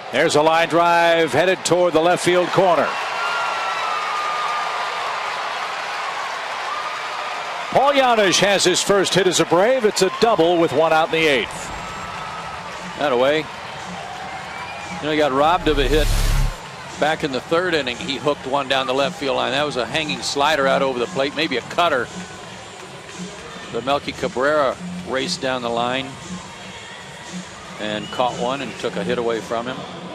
There's a line drive headed toward the left field corner. Paul Janish has his first hit as a Brave. It's a double with one out in the 8th. That away. He got robbed of a hit back in the 3rd inning. He hooked one down the left field line. That was a hanging slider out over the plate, maybe a cutter. The Melky Cabrera raced down the line and caught one and took a hit away from him.